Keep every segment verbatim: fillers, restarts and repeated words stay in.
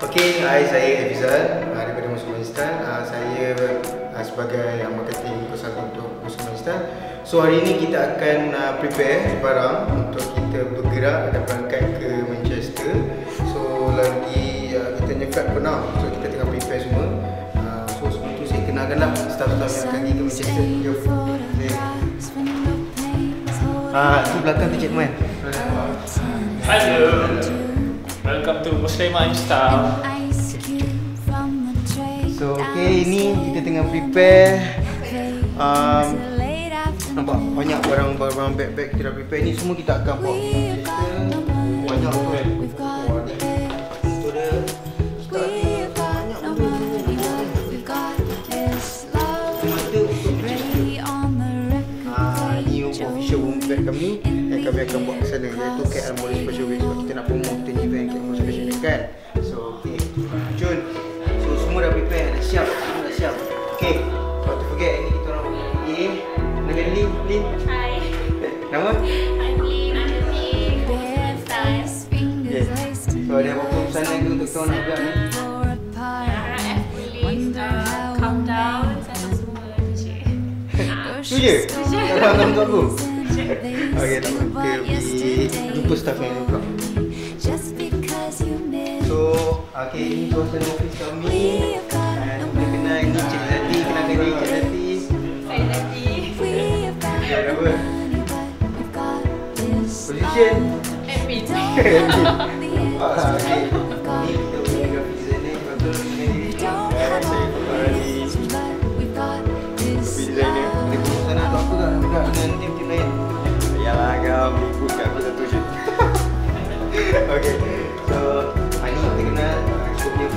Okey, hai, saya Efizal uh, daripada Moslema. Uh, saya uh, sebagai uh, marketing konsultan untuk Moslema. So hari ini kita akan uh, prepare barang untuk kita bergerak dan berangkat ke Manchester. So lagi uh, kita nyekat pernah, so kita tengah prepare semua. Uh, so sebelum tu saya kenalkanlah staff-staff yang akan pergi ke Manchester. Jom. Okay. Ah, tu belakang tu Cik Man. Hello. Welcome to Moslema Style. So okay, ini kita tengah prepare. Um, nampak banyak barang-barang bag-bag kita dah prepare ni, semua kita akan bawa ke Manchester. Banyak tu kan. Oh, ni. So dia kita ada banyak benda ni. Mata untuk Manchester. Ah, ni official bag kami yang kami akan buat ke sana, iaitu K L Mall Special Week. Sebab kita nak promote kita ni event K L Mall Special Week kan. So okay, Jun. So semua dah prepare, dah siap, semua dah siap. Okay, not to forget ini kita orang pergi. Nama Lin, Lin. Hi. Nama? I'm Lin, I'm Lin. Style. Yes. So ada apa-apa pesanan ke untuk kita orang nak buat ni? Harap F Lin, uh, countdown, sana semua tu je. Tu je? Kalau nak untuk aku? Okay, tak apa. Kita pergi jumpa staff yang ni pula. So, okay, ini kawasan office kami. Dan boleh kenal ni Cik Zati, kenalkan ni Cik Zati. Saya Zati. Ya, apa? Position? Admin. Ah, okay. Ni kita punya graphic designer. Betul dengan diri. Saya Faridism designer. Ada keputusan atau apa tak dekat dengan tim-tim lain? Yalah, kau ikut aku satu je. Okay, so hari ni kita kenal cukup punya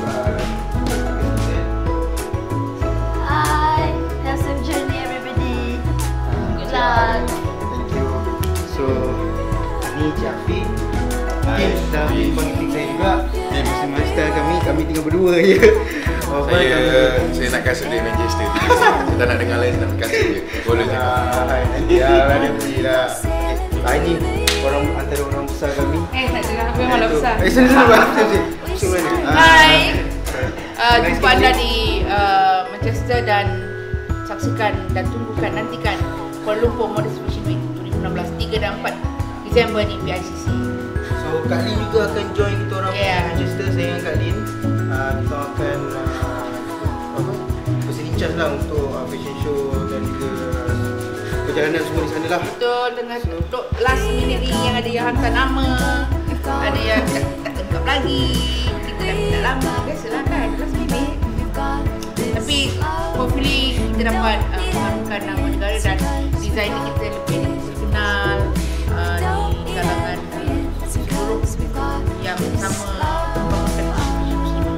Hi, have some journey everybody. Good luck. Thank you. So ni Cik Afiq. Tim dah panggil saya juga. Tim master kami, kami tinggal berdua je. Oh, Saya kami, saya nak kasut dari Manchester. Saya tak nak dengar lain, nak kasut je. Boleh je. Ah, nanti ya, ada pergi lah. Okay. Hari ni orang antara orang besar kami. Eh, tak ada lah. Aku memang lah besar. Eh, sini sini bang. Sini sini. So mana? Hai. Uh, jumpa anda di uh, Manchester dan saksikan dan tunggukan, nantikan Kuala Lumpur Model Fashion Week dua ribu enam belas, tiga dan empat Disember di P I C C. So Kak Lin juga akan join kita orang Yeah. di Manchester. Saya dengan Kak Lin uh, kita akan uh, apa? Person in charge lah untuk uh, fashion show dan juga perjalanan semua di sana lah. Betul, tengah duduk last minute ni yang ada yang hantar nama, ada yang tak, tak lengkap lagi, kita dah minta lama, biasalah kan, last minute. Tapi hopefully kita dapat uh, mengharumkan nama negara dan designer kita lebih dikenal uh, di kalangan seluruh yang sama membangunkan isu Muslimah.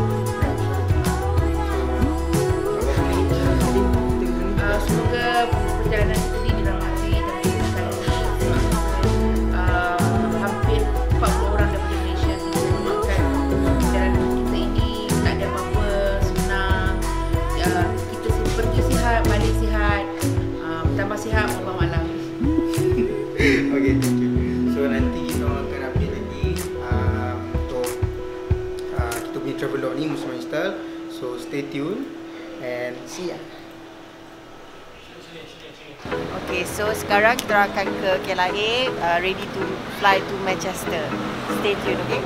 Uh, semoga perjalanan kita ni dirahmati dan diberkati. Uh, hampir empat puluh orang daripada Malaysia kita memakan perjalanan kita ini, tak ada apa-apa, senang. Uh, kita pergi sihat, balik sihat, uh, bertambah sihat, bertambah malam. Okay, thank you. So nanti kita orang akan update lagi uh, untuk uh, kita punya Travelogue ni Moslema Style. So stay tune and see ya. Okay, so sekarang kita akan ke K L A, uh, ready to fly to Manchester. Stay tuned, okay?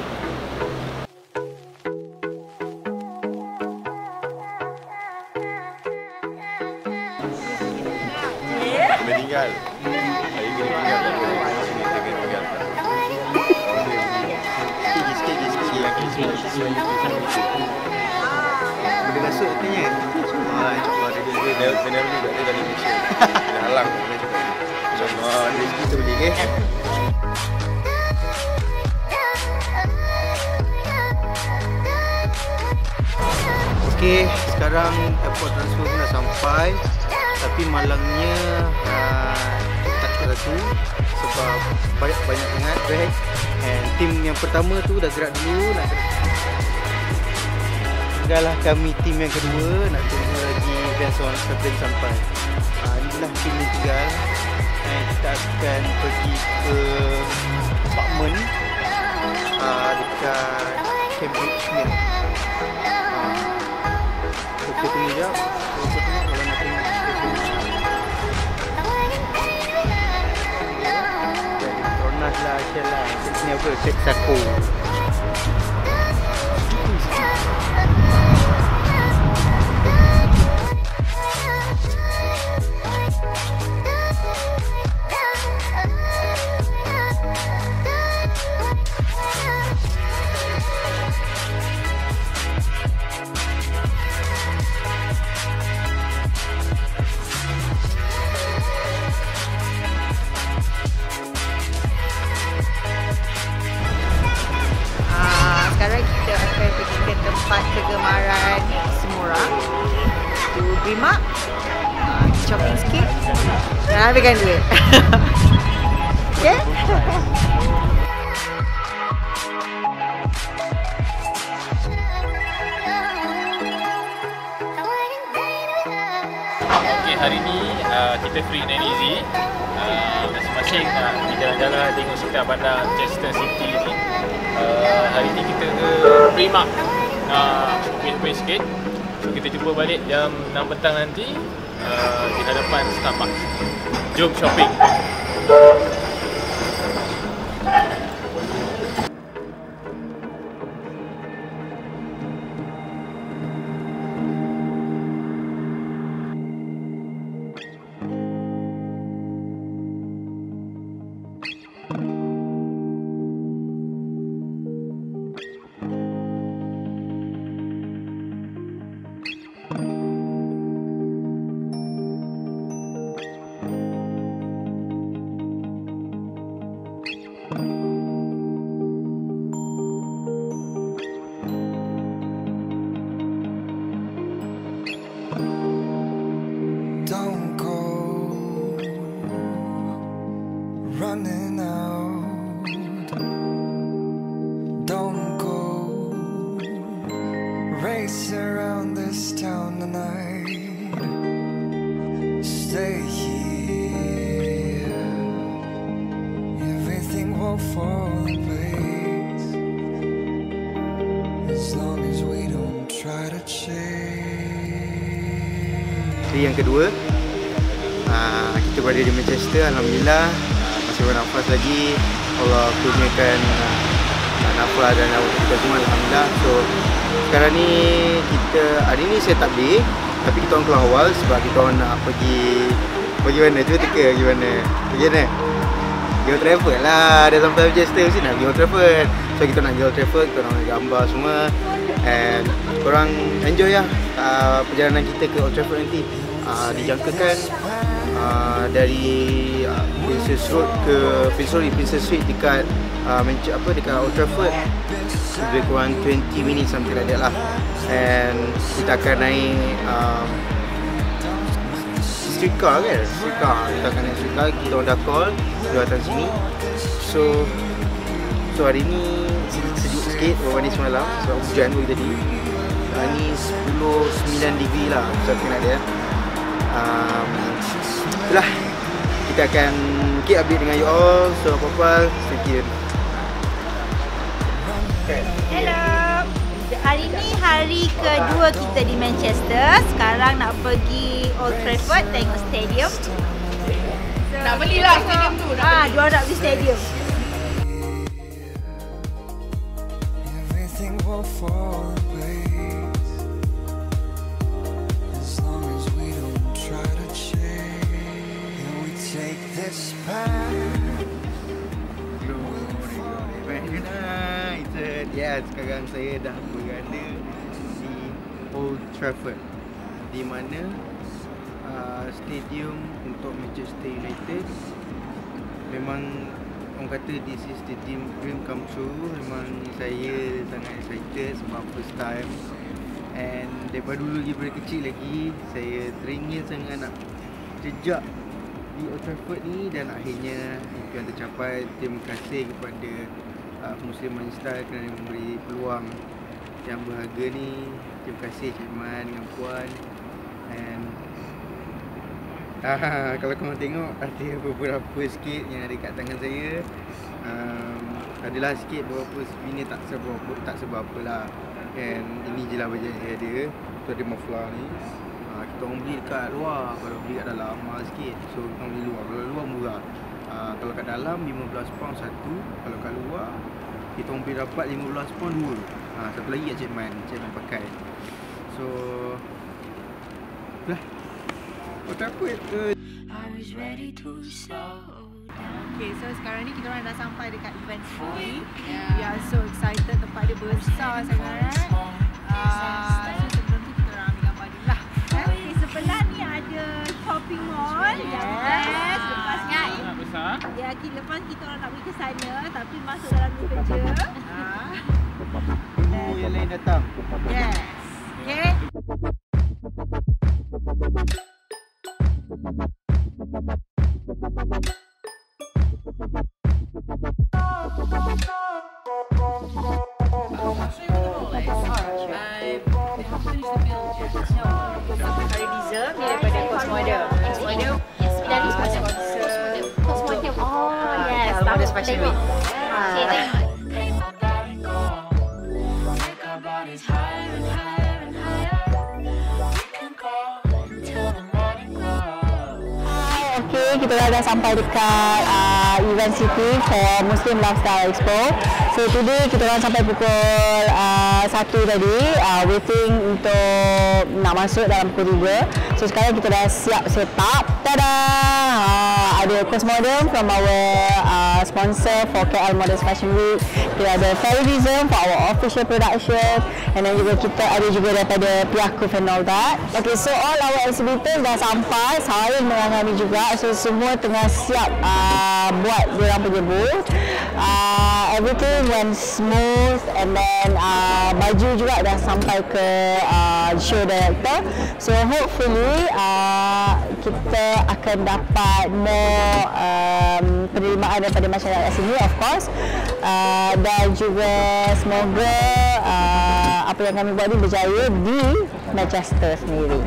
Kena tinggal. Saya kena tinggal. Sini saya kena tinggal. Sikit je, sikit je, sikit je. Boleh masuk katanya. Ah, cuba dia dia dia kena beli kat dia dari Malaysia. Kena halang boleh cuba. Ah, dari kita boleh ke? Okey, sekarang airport transfer pun dah sampai. Tapi malangnya uh, tak cukup satu sebab banyak banyak sangat bag. And tim yang pertama tu dah gerak dulu nak tinggallah kami tim yang kedua nak tunggu lagi van seorang sekali sampai. Uh, inilah tim yang tinggal. And kita akan pergi ke apartment uh, dekat Cambridge ni. Uh, so kita tunggu sekejap. So kita tengok kalau nak tengok Petronas lah, Shell lah. Ni apa? Texaco. Sekarang kita akan pergi ke tempat kegemaran semua orang, to Primark, uh, shopping sikit dan habiskan duit. Okay? Okay, hari ni uh, kita free and easy. Uh, masing-masing uh, di jalan-jalan tengok sekitar bandar Manchester City ni. Uh, hari ni kita ke Primark nak shopping-shopping sikit. So kita jumpa balik jam enam petang nanti uh, di hadapan Starbucks. Jom shopping. Don't go running out. Don't go race around this town tonight. Stay here. Everything will fall in place as long as we don't try to change. Hari yang kedua, uh, kita berada di Manchester. Alhamdulillah, uh, masih bernafas lagi. Allah kurniakan uh, nafas dan awak kita semua. Alhamdulillah. So sekarang ni kita, hari ni saya tak beli, tapi kita orang keluar awal sebab kita orang nak pergi pergi mana? Cuba teka pergi mana? Pergi mana? Pergi Old Trafford lah. Dah sampai Manchester mesti nak pergi Old Trafford. So kita nak pergi Old Trafford, kita orang nak gambar semua. And korang enjoy lah uh, perjalanan kita ke Old Trafford nanti. Uh, dijangkakan uh, dari uh, Princess Road ke sorry, Princess Street dekat uh, apa dekat Old Trafford lebih kurang twenty minutes something like that lah. And kita akan naik uh, streetcar kan? Streetcar. Kita akan naik streetcar, kita orang dah call dia datang sini. So so hari ni sejuk sikit berbanding semalam sebab hujan pagi tadi. Hari ni sepuluh sembilan degree lah something like that. Um, itulah, kita akan keep update dengan you all. So apa-apa, stay tuned. Okay. Hello. Hari ni hari kedua kita di Manchester. Sekarang nak pergi Old Trafford tengok stadium. So, Nak belilah stadium tu. Ah, dia nak beli stadium. Everything will fall in place as long as we don't try to change. And we take this path. Ya, sekarang saya dah berada di Old Trafford, di mana uh, stadium untuk Manchester United. Memang orang kata this is the dream, dream come true. Memang saya sangat excited sebab first time. And daripada dulu lagi, daripada kecil lagi, saya teringin sangat nak jejak di Old Trafford ni, dan akhirnya impian tercapai. Terima kasih kepada uh, Moslema kerana memberi peluang yang berharga ni. Terima kasih Cik Man dengan Puan. And ah, kalau korang tengok ada beberapa sikit yang ada kat tangan saya. um, adalah sikit beberapa souvenir tak seberapa tak seberapa lah. And ini je lah bajet yang ada. Tu ada muffler ni. Uh, kita orang beli dekat luar. Kalau beli kat dalam mahal sikit. So kita orang beli luar. Kalau luar murah. Uh, kalau kat dalam lima belas pound satu. Kalau kat luar kita orang boleh dapat lima belas pound dua. Uh, satu lagi kat Cik Man. Cik Man pakai. So lah. Kau takut ke? Okay, so sekarang ni kita orang dah sampai dekat event sini. Yeah. We are so excited, tempat dia besar sangat. Uh, so sebelum tu kita orang ambil gambar dulu lah. Okay, sebelah ni ada shopping mall yang best. Lepas ni, Sangat besar. ya, lepas kita orang nak pergi ke sana tapi masuk dalam ni kerja. Tunggu yang lain datang. Yes. Okay. Faridism ni daripada Moslema. Moslema dari sponsor. Moslema. Oh yes, tahu special week. Okay, kita dah sampai dekat uh, event city for Muslim Lifestyle Expo. So today kita orang sampai pukul uh, satu tadi, uh, waiting untuk nak masuk dalam pukul tiga. So sekarang kita dah siap set up. Tada! Uh, ada Cosmodem from our uh, sponsor for K L Modern Fashion Week. Kita ada Faridism for our official production. And then juga kita ada juga daripada Piakuf and all that. Okay, so all our exhibitors dah sampai. Saya dengan kami juga. So semua tengah siap uh, buat diorang punya booth. Uh, everything went smooth and then uh, baju juga dah sampai ke uh, show director. So hopefully uh, kita akan dapat more um, penerimaan daripada masyarakat sini, of course. Uh, dan juga semoga uh, apa yang kami buat ni berjaya di Manchester sendiri.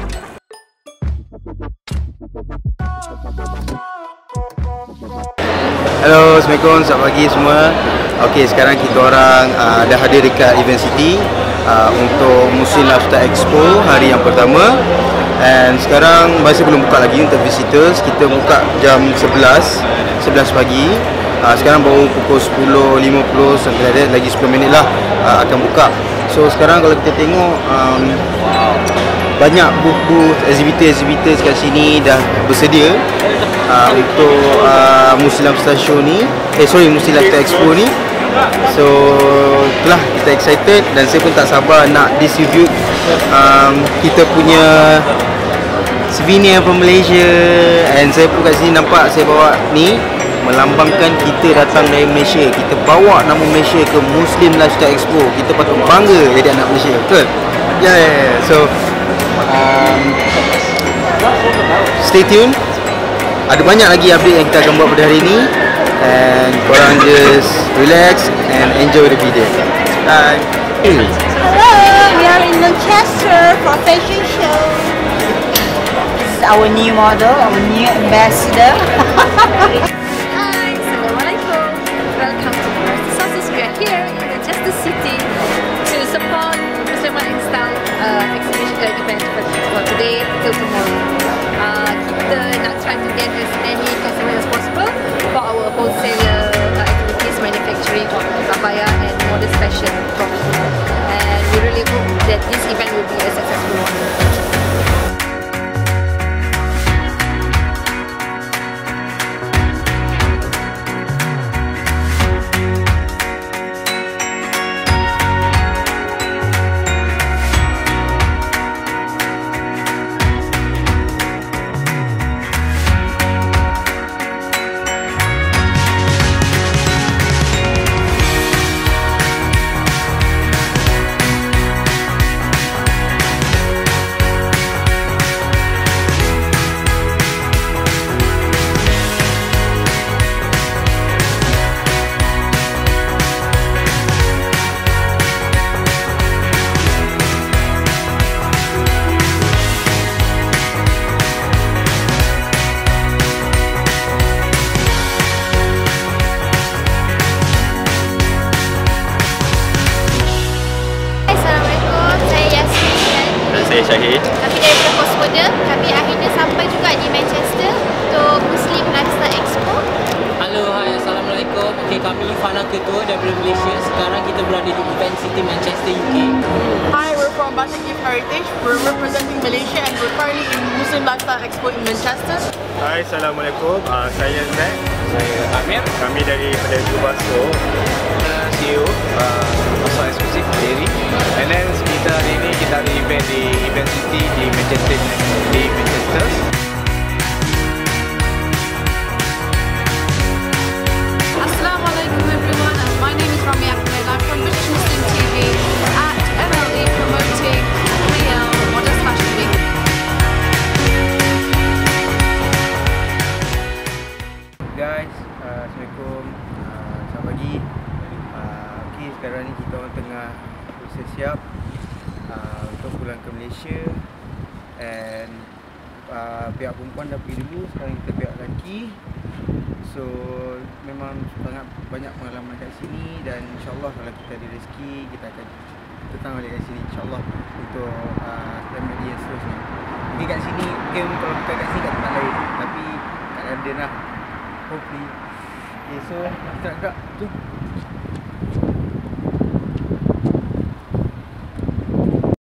Hello, Assalamualaikum, selamat pagi semua. Okey, sekarang kita orang uh, dah hadir dekat Event City uh, untuk Muslim Lifestyle Expo hari yang pertama. And sekarang masih belum buka lagi untuk visitors. Kita buka jam sebelas pagi. Uh, sekarang baru pukul sepuluh lima puluh, sampai ada lagi sepuluh minit lah uh, akan buka. So sekarang kalau kita tengok um, banyak booth-booth, exhibitor-exhibitor kat sini dah bersedia uh, untuk uh, Muslim Lifestyle Show ni. Eh sorry, Muslim Lifestyle Expo ni. So itulah, kita excited dan saya pun tak sabar nak distribute um, kita punya souvenir from Malaysia. And saya pun kat sini nampak saya bawa ni melambangkan kita datang dari Malaysia. Kita bawa nama Malaysia ke Muslim Lifestyle Expo. Kita patut bangga jadi anak Malaysia. Betul? Ya, yeah, yeah, yeah. So um, stay tune. Ada banyak lagi update yang kita akan buat pada hari ini. And korang just relax and enjoy the video. Bye. Hello, we are in Manchester for fashion show. This is our new model, our new ambassador. Hi, Assalamualaikum. Welcome to Faridism. We are here in Manchester City to support Moslema Lifestyle uh, exhibition uh, event for, for today till tomorrow. Uh, kita nak try to get as many customers as possible for our wholesaler uh, activities, manufacturing of abaya and modest fashion property. And we really hope that this event will be a successful one. saya Syahir. Kami daripada Cosmoda, kami akhirnya sampai juga di Manchester untuk Muslim Lifestyle Expo. Halo, hai, Assalamualaikum. Okay, kami Fana Ketua daripada Malaysia. Sekarang kita berada di Event City Manchester, U K. Hi, we're from Bangladesh Heritage. We're representing Malaysia and we're currently in Muslim Lifestyle Expo in Manchester. Hai, Assalamualaikum. Uh, saya Zack. Saya Amir. Kami daripada Dubaso. C E O uh, Pasal Eksklusif Dairy. And then kita hari ini kita ada event di Event City di Manchester. Di Manchester. Assalamualaikum everyone. My name is Rami Ahmed. I'm from British Muslim T V at M L E promoting Real Modest Fashion Week. Guys, uh, Assalamualaikum. Uh, selamat pagi. Uh, okay, sekarang ni kita orang tengah proses siap uh, untuk pulang ke Malaysia. And uh, pihak perempuan dah pergi dulu, sekarang kita pihak lelaki. So memang sangat banyak pengalaman kat sini dan insyaAllah kalau kita ada rezeki kita akan datang balik kat sini insyaAllah untuk uh, selamat dia seterusnya. Mungkin kat sini, mungkin kalau kita kat sini kat tempat lain, tapi kat London lah hopefully. Okay, so kita nak gerak tu.